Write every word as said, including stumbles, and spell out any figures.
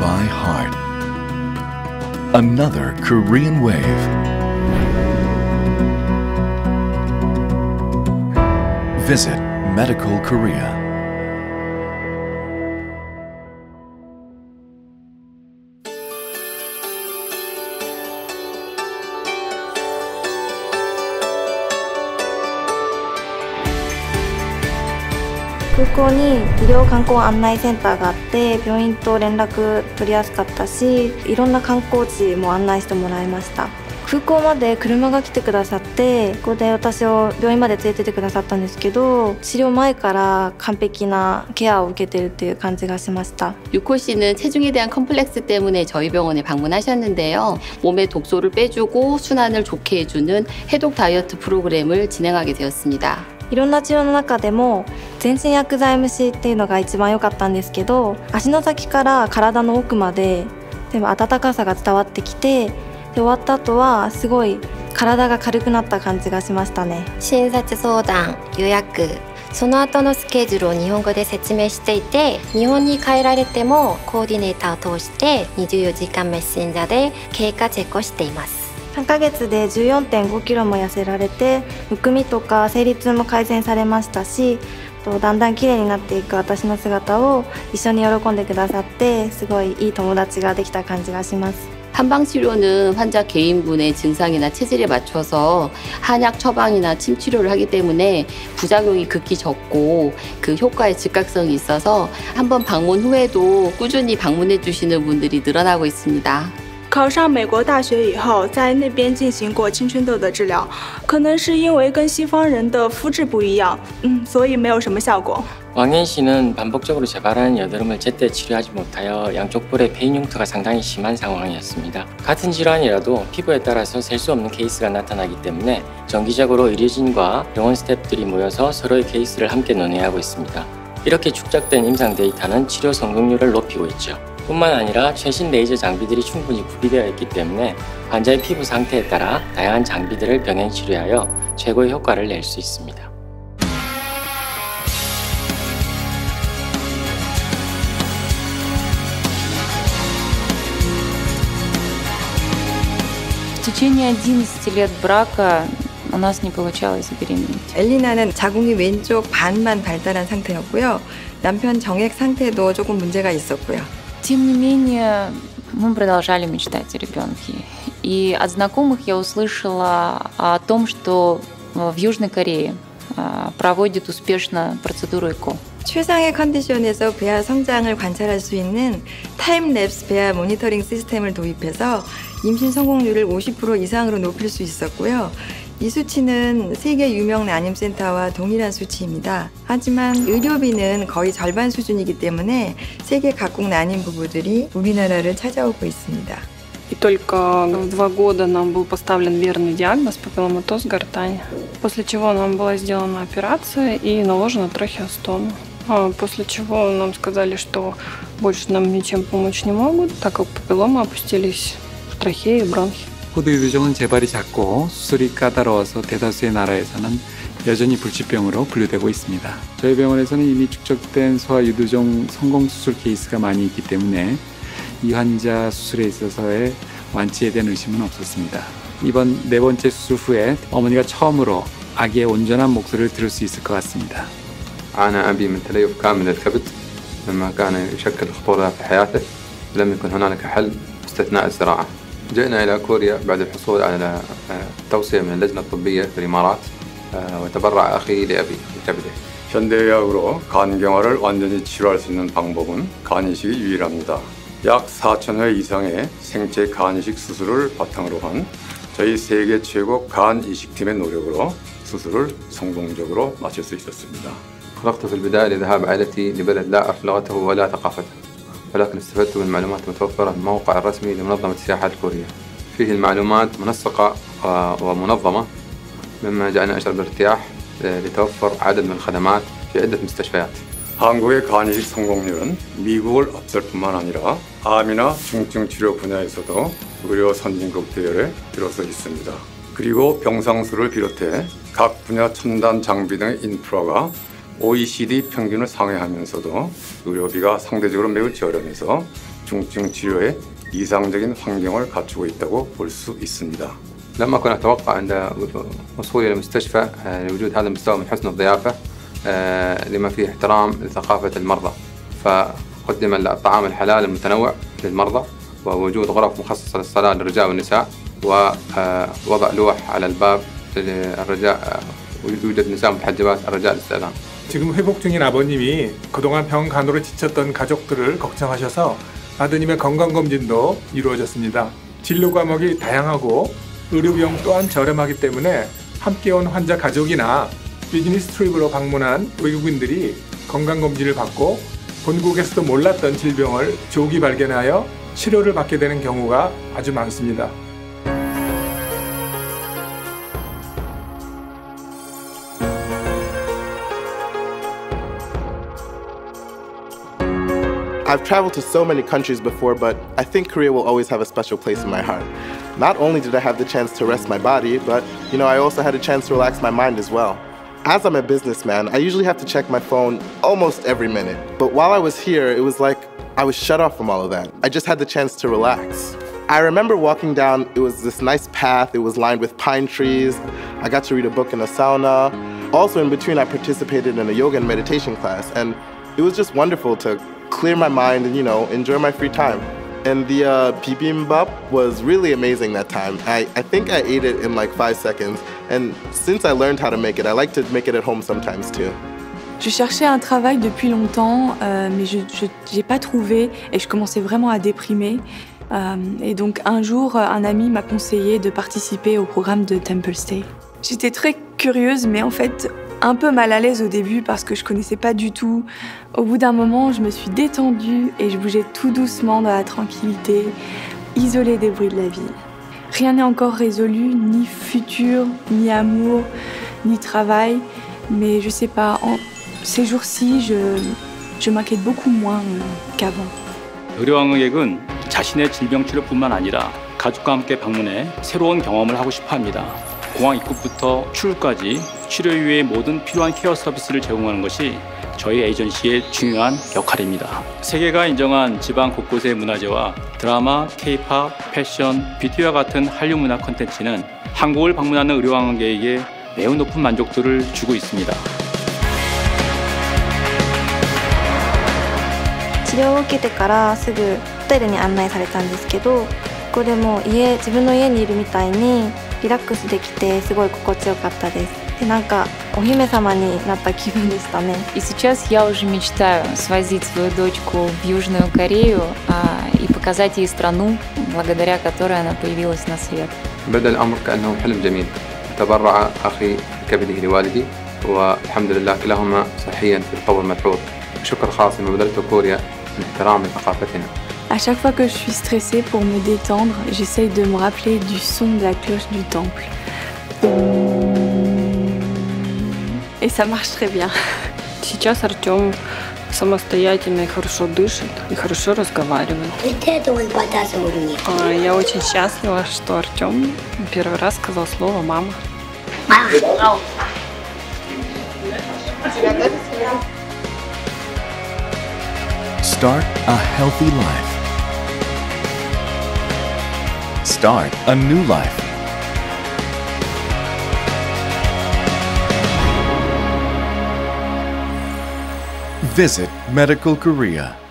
by heart. Another Korean wave. Visit Medical Korea. 空港に医療観光案内センターがあって病院と連絡取りやすかったし、いろんな観光地も案内してもらいました。空港まで車が来てくださって、ここで私を病院まで連れてってくださったんですけど、治療前から完璧なケアを受けてるっていう感じがしました。 유코 씨는 체중에 대한 컴플렉스 때문에 저희 병원에 방문하셨는데요. 몸에 독소를 빼주고 순환을 좋게 해주는 해독 다이어트 프로그램을 진행하게 되었습니다. いろんな治療の中でも全身薬剤蒸しっていうのが一番良かったんですけど、足の先から体の奥まで全部温かさが伝わってきて、で終わった後はすごい体が軽くなった感じがしましたね。 診察相談、予約、その後のスケジュールを日本語で説明していて、日本に帰られてもコーディネーターを通してにじゅうよじかんメッセンジャーで経過チェックをしています。 さんかげつで じゅうよんてんごキロも痩せられて、むくみとか生理痛も改善されましたし、だんだん綺麗になっていく私の姿を一緒に喜んでくださって、すごいいい友達ができた感じがします。 한방치료는 환자 개인분의 증상이나 체질에 맞춰서 한약 처방이나 침치료를 하기 때문에 부작용이 극히 적고 그 효과의 즉각성이 있어서 한번 방문 후에도 꾸준히 방문해 주시는 분들이 늘어나고 있습니다. 考上美国大学以后，在那边进行过青春痘的治疗，可能是因为跟西方人的肤质不一样，嗯，所以没有什么效果。 왕인 씨는 반복적으로 재발하는 여드름을 제때 치료하지 못하여 양쪽 볼의 페인 흉터가 상당히 심한 상황이었습니다. 같은 질환이라도 피부에 따라서 셀 수 없는 케이스가 나타나기 때문에 정기적으로 의료진과 병원 스태프들이 모여서 서로의 케이스를 함께 논의하고 있습니다. 이렇게 축적된 임상 데이터는 치료 성공률을 높이고 있죠. 뿐만 아니라 최신 레이저 장비들이 충분히 구비되어 있기 때문에 환자의 피부 상태에 따라 다양한 장비들을 병행 치료하여 최고의 효과를 낼 수 있습니다. В течение одиннадцати лет брака у нас не получалось забеременеть. 엘리나는 자궁이 왼쪽 반만 발달한 상태였고요. 남편 정액 상태도 조금 문제가 있었고요. Тем не менее, мы продолжали мечтать о ребенке. И от знакомых я услышала о том, что в Южной Корее проводят успешно процедуру ЭКО. 최상의 컨디션에서 배아 성장을 관찰할 수 있는 타임랩스 배아 모니터링 시스템을 도입해서 임신 성공률을 오십 퍼센트 이상으로 높일 수 있었고요. 이 수치는 세계 유명 난임센터와 동일한 수치입니다. 하지만 의료비는 거의 절반 수준이기 때문에 세계 각국 난임 부부들이 우리나라를 찾아오고 있습니다. И только в два года нам был поставлен верный диагноз папилломатоз гортани, после чего нам была сделана операция и наложена трахеостом. После чего нам сказали, что больше нам ничем помочь не могут, так как папилломы опустились в трахеи и бронхи. 호두 유두종은 재발이 작고 수술이 까다로워서 대다수의 나라에서는 여전히 불치병으로 분류되고 있습니다. 저희 병원에서는 이미 축적된 소아 유두종 성공 수술 케이스가 많이 있기 때문에 이 환자 수술에 있어서의 완치에 대한 의심은 없었습니다. 이번 네 번째 수술 후에 어머니가 처음으로 아기의 온전한 목소리를 들을 수 있을 것 같습니다. عانى أبي من تليف كامل الكبد مما كان يشكل خطورة في حياته. لم يكن هنالك حل باستثناء الزراعة. جئنا إلى كوريا بعد الحصول على توصية من اللجنة الطبية في الإمارات وتبرع أخي لأبي بكبده. 현대의학으로 간경화를 완전히 치료할 수 있는 방법은 간이식이 유일합니다. 약 사천 회 이상의 생체 간이식 수술을 바탕으로 한 저희 세계 최고 간이식팀의 노력으로 수술을 성공적으로 마칠 수 있었습니다. خلقت في البداية لذهاب عائلتي لبلد لا أعرف لغته ولا ثقافته، ولكن استفدت من معلومات متوفرة في الموقع الرسمي لمنظمة السياحة الكورية. فيه المعلومات منسقة ومنظمة مما جعلني أشعر بالارتياح لتوفر عدد من الخدمات في عدة مستشفيات. 한국의 간이식 성공률은 미국을 앞설 뿐만 아니라 암이나 중증 치료 분야에서도 의료 선진국 대열에 들어서 있습니다. 그리고 병상수를 비롯해 각 분야 첨단 장비 등의 인프라가 오이시디 평균을 상회하면서도 의료비가 상대적으로 매우 저렴해서 중증 치료에 이상적인 환경을 갖추고 있다고 볼 수 있습니다. لم أكن أتوقع عند وصولي للمستشفى لوجود هذا المستوى من حسن الضيافة لما فيه احترام لثقافة المرضى، فقدم الطعام الحلال المتنوع للمرضى ووجود غرف مخصصة للصلاة للرجال والنساء ووضع لوح على الباب للرجاء يوجد نساء متحجبات الرجاء الاستئذان. 지금 회복 중인 아버님이 그동안 병 간호로 지쳤던 가족들을 걱정하셔서 아드님의 건강검진도 이루어졌습니다. 진료 과목이 다양하고 의료 비용 또한 저렴하기 때문에 함께 온 환자 가족이나 비즈니스 트립으로 방문한 외국인들이 건강검진을 받고 본국에서도 몰랐던 질병을 조기 발견하여 치료를 받게 되는 경우가 아주 많습니다. I've traveled to so many countries before, but I think Korea will always have a special place in my heart. Not only did I have the chance to rest my body, but you know, I also had a chance to relax my mind as well. As I'm a businessman, I usually have to check my phone almost every minute. But while I was here, it was like I was shut off from all of that. I just had the chance to relax. I remember walking down, it was this nice path, it was lined with pine trees. I got to read a book in a sauna. Also in between, I participated in a yoga and meditation class, and it was just wonderful to clear my mind and, you know, enjoy my free time. And the uh, bibimbap was really amazing that time. I, I think I ate it in like five seconds. And since I learned how to make it, I like to make it at home sometimes too. Je cherchais un travail depuis longtemps, euh, mais je n'ai pas trouvé et je commençais vraiment à déprimer. Euh, et donc un jour, un ami m'a conseillé de participer au programme de Temple Stay. J'étais très curieuse, mais en fait un peu mal à l'aise au début parce que je connaissais pas du tout. Au bout d'un moment, je me suis détendue et je bougeais tout doucement dans la tranquillité, isolée des bruits de la vie. Rien n'est encore résolu, ni futur, ni amour, ni travail, mais je sais pas, en ces jours-ci, je, je m'inquiète beaucoup moins qu'avant. 의료왕의객은 자신의 질병 치료뿐만 아니라 가족과 함께 방문해 새로운 경험을 하고 싶어 합니다. 공항 입국부터 출국까지 치료 이후의 모든 필요한 케어 서비스를 제공하는 것이 저희 에이전시의 중요한 역할입니다. 세계가 인정한 지방 곳곳의 문화재와 드라마, K-팝, 패션, 뷰티와 같은 한류 문화 콘텐츠는 한국을 방문하는 의료관광객에게 매우 높은 만족도를 주고 있습니다. 治療を受けてからすぐホテルに案内されたんですけど、ここでもう家自分の家にいるみたいにリラックスできてすごい心地よかったです。でなんかお姫様になった気分でしたね。 И сейчас я уже мечтаю свозить свою дочку в Южную Корею а, и показать ей страну, благодаря которой она появилась на свет. بدأ الأمر كأنه حلم جميل. تبرع أخي بكبده لوالدي والحمد لله كلاهما صحيا في القبر ملحوظ. شكر خاص لما بذلته كوريا لاحترام ثقافتنا. À chaque fois que je suis stressée pour me détendre, j'essaye de me rappeler du son de la cloche du temple. Et ça marche très bien. Сейчас Артём самостоятельно и хорошо дышит, и хорошо разговаривает. Я очень счастлива, что Артём первый раз сказал слово «мама». Start a healthy life. Start a new life. Visit Medical Korea.